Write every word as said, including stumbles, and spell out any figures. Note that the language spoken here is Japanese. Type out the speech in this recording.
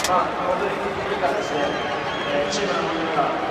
まあ、本当にいい形で、えーチームのみんなが